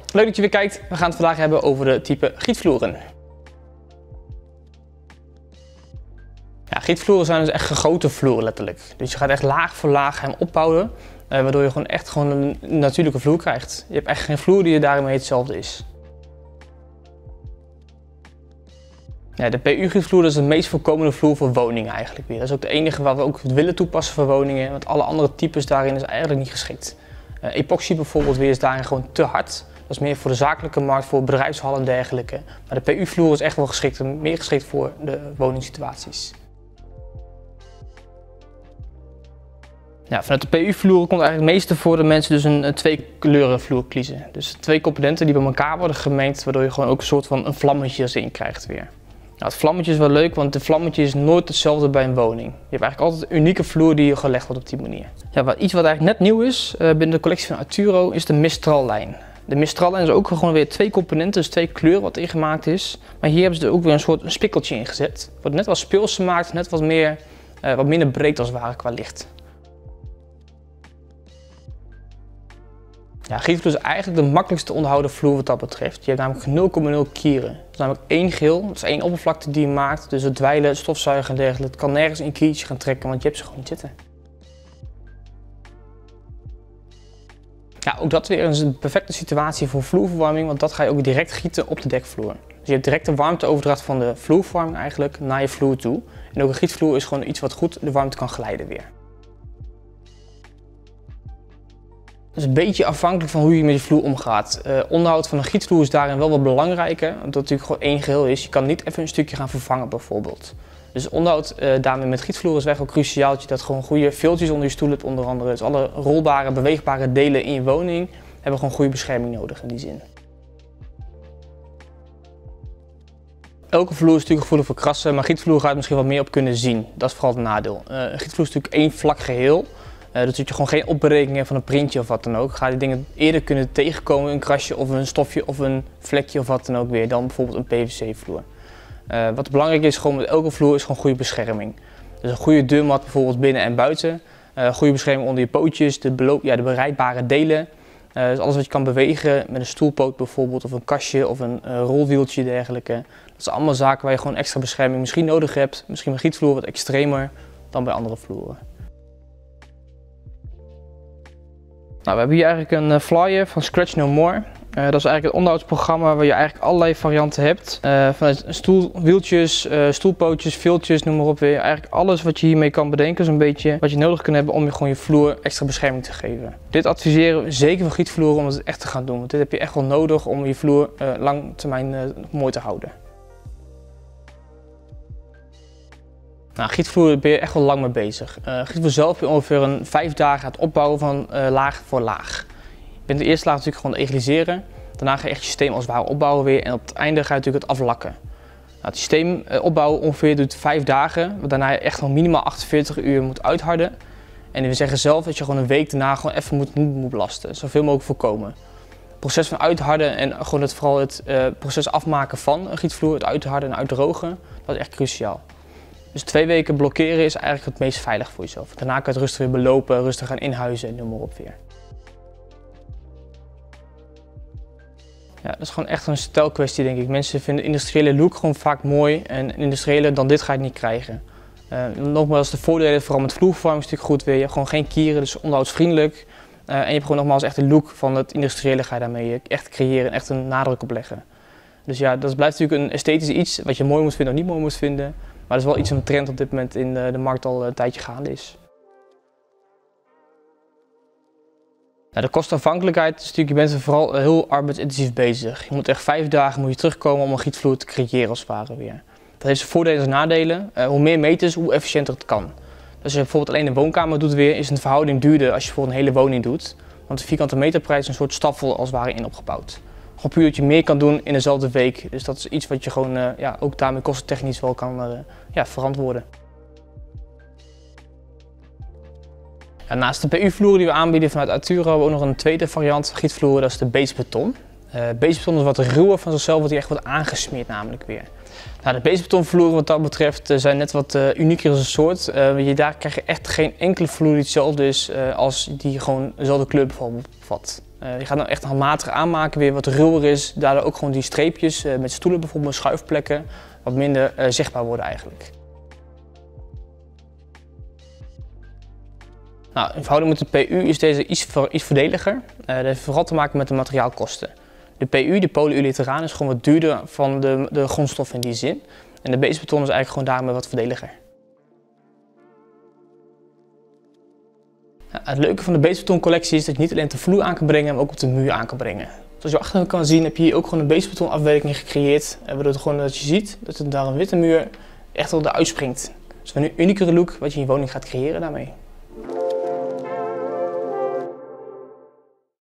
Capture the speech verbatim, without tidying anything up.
Leuk dat je weer kijkt. We gaan het vandaag hebben over de type gietvloeren. Ja, gietvloeren zijn dus echt gegoten vloeren letterlijk. Dus je gaat echt laag voor laag hem opbouwen, eh, waardoor je gewoon echt gewoon een natuurlijke vloer krijgt. Je hebt echt geen vloer die daarmee hetzelfde is. Ja, de P U-gietvloer is de meest voorkomende vloer voor woningen eigenlijk weer. Dat is ook de enige waar we ook willen toepassen voor woningen, want alle andere types daarin is eigenlijk niet geschikt. Uh, epoxy bijvoorbeeld weer is daarin gewoon te hard. Dat is meer voor de zakelijke markt, voor bedrijfshallen en dergelijke. Maar de P U-vloer is echt wel geschikt, meer geschikt voor de woningssituaties. Ja, vanuit de P U-vloer komt eigenlijk het meeste voor de mensen dus een, een twee kleuren vloer kiezen. Dus twee componenten die bij elkaar worden gemengd, waardoor je gewoon ook een soort van een vlammetje erin krijgt weer. Nou, het vlammetje is wel leuk, want het vlammetje is nooit hetzelfde bij een woning. Je hebt eigenlijk altijd een unieke vloer die gelegd wordt op die manier. Ja, wat, iets wat eigenlijk net nieuw is uh, binnen de collectie van Arturo is de Mistral-lijn. De Mistral-lijn is ook gewoon weer twee componenten, dus twee kleuren wat ingemaakt is. Maar hier hebben ze er ook weer een soort een spikkeltje in gezet. Wat net wat speelser maakt, net wat, meer, uh, wat minder breed als het ware qua licht. Ja, gietvloer is eigenlijk de makkelijkste onderhouden vloer wat dat betreft. Je hebt namelijk nul komma nul kieren. Het is namelijk één geel, dat is één oppervlakte die je maakt. Dus het dweilen, stofzuigen en dergelijke. Het kan nergens een kiertje gaan trekken, want je hebt ze gewoon niet zitten. Ja, ook dat weer is een perfecte situatie voor vloerverwarming, want dat ga je ook direct gieten op de dekvloer. Dus je hebt direct de warmteoverdracht van de vloerverwarming eigenlijk naar je vloer toe. En ook een gietvloer is gewoon iets wat goed de warmte kan glijden weer. Dat is een beetje afhankelijk van hoe je met je vloer omgaat. Uh, onderhoud van een gietvloer is daarin wel wat belangrijker, omdat het natuurlijk gewoon één geheel is. Je kan niet even een stukje gaan vervangen bijvoorbeeld. Dus onderhoud uh, daarmee met gietvloer is echt wel cruciaal dat je dat gewoon goede veeltjes onder je stoel hebt onder andere. Dus alle rolbare, beweegbare delen in je woning hebben gewoon goede bescherming nodig in die zin. Elke vloer is natuurlijk gevoelig voor krassen, maar gietvloer ga je misschien wat meer op kunnen zien. Dat is vooral het nadeel. Uh, een gietvloer is natuurlijk één vlak geheel. Uh, dus dat je gewoon geen opberekening hebt van een printje of wat dan ook. Ga je die dingen eerder kunnen tegenkomen, een krasje of een stofje of een vlekje of wat dan ook weer, dan bijvoorbeeld een P V C-vloer. Uh, wat belangrijk is gewoon met elke vloer is gewoon goede bescherming. Dus een goede deurmat bijvoorbeeld binnen en buiten. Uh, goede bescherming onder je pootjes, de, beloop, ja, de bereikbare delen. Uh, dus alles wat je kan bewegen met een stoelpoot bijvoorbeeld of een kastje of een uh, rolwieltje dergelijke. Dat zijn allemaal zaken waar je gewoon extra bescherming misschien nodig hebt. Misschien een gietvloer wat extremer dan bij andere vloeren. Nou, we hebben hier eigenlijk een flyer van Scratch No More. Uh, dat is eigenlijk het onderhoudsprogramma waar je eigenlijk allerlei varianten hebt. Uh, vanuit stoelwieltjes, uh, stoelpootjes, viltjes, noem maar op weer. Eigenlijk alles wat je hiermee kan bedenken is een beetje wat je nodig kunt hebben om je, gewoon je vloer extra bescherming te geven. Dit adviseren we zeker voor gietvloeren om het echt te gaan doen. Want dit heb je echt wel nodig om je vloer uh, lang termijn uh, mooi te houden. Nou, gietvloer ben je echt wel lang mee bezig. Uh, gietvloer zelf ben je ongeveer een vijf dagen aan het opbouwen van uh, laag voor laag. Je bent de eerste laag natuurlijk gewoon egaliseren. Daarna ga je echt je systeem als het ware opbouwen weer en op het einde ga je natuurlijk het aflakken. Nou, het systeem uh, opbouwen ongeveer duurt vijf dagen, waarna je echt nog minimaal achtenveertig uur moet uitharden. En we zeggen zelf dat je gewoon een week daarna gewoon even moet, niet moet belasten. Zoveel mogelijk voorkomen. Het proces van uitharden en gewoon het, vooral het uh, proces afmaken van een gietvloer, het uitharden en uitdrogen, dat is echt cruciaal. Dus twee weken blokkeren is eigenlijk het meest veilig voor jezelf. Daarna kan je het rustig weer belopen, rustig gaan inhuizen en noem maar op weer. Ja, dat is gewoon echt een stijlkwestie denk ik. Mensen vinden de industriële look gewoon vaak mooi en industriële dan dit ga je het niet krijgen. Uh, nogmaals, de voordelen vooral met vloerverwarming is natuurlijk goed weer. Je hebt gewoon geen kieren, dus onderhoudsvriendelijk. Uh, en je hebt gewoon nogmaals echt de look van het industriële ga je daarmee echt creëren en echt een nadruk op leggen. Dus ja, dat blijft natuurlijk een esthetisch iets wat je mooi moet vinden of niet mooi moet vinden. Maar dat is wel iets een trend op dit moment in de, de markt al een tijdje gaande is. Nou, de kostafhankelijkheid is natuurlijk, je bent er vooral heel arbeidsintensief bezig. Je moet echt vijf dagen moet je terugkomen om een gietvloer te creëren als het ware weer. Dat heeft zijn voordelen en nadelen. Uh, hoe meer meters, hoe efficiënter het kan. Dus als je bijvoorbeeld alleen de woonkamer doet weer, is een verhouding duurder als je bijvoorbeeld een hele woning doet. Want de vierkante meterprijs is een soort staffel als het ware in opgebouwd. Gewoon puur dat je meer kan doen in dezelfde week. Dus dat is iets wat je gewoon uh, ja, ook daarmee kostentechnisch wel kan uh, ja, verantwoorden. Ja, naast de P U-vloeren die we aanbieden vanuit Arturo hebben we ook nog een tweede variant gietvloeren, dat is de basebeton. Uh, basebeton is wat ruwer van zichzelf, wordt die echt wordt aangesmeerd namelijk weer. Nou, de basebetonvloeren wat dat betreft uh, zijn net wat uh, unieker als een soort. Uh, je, daar krijg je echt geen enkele vloer die hetzelfde is uh, als die gewoon dezelfde kleur bijvoorbeeld bevat. Uh, je gaat nou echt handmatig aanmaken, weer wat ruwer is. Daardoor ook gewoon die streepjes uh, met stoelen, bijvoorbeeld schuifplekken, wat minder uh, zichtbaar worden eigenlijk. Nou, in verhouding met de P U is deze iets, iets voordeliger. Uh, dat heeft vooral te maken met de materiaalkosten. De P U, de polyurethaan, is gewoon wat duurder van de, de grondstof in die zin. En de beton is eigenlijk gewoon daarmee wat voordeliger. Ja, het leuke van de betoncollectie is dat je niet alleen op de vloer aan kan brengen, maar ook op de muur aan kan brengen. Zoals je achter kan zien heb je hier ook gewoon een betonafwerking gecreëerd. Waardoor het gewoon dat je ziet dat het daar een witte muur echt wel eruit springt. Dus een unieke look wat je in je woning gaat creëren daarmee.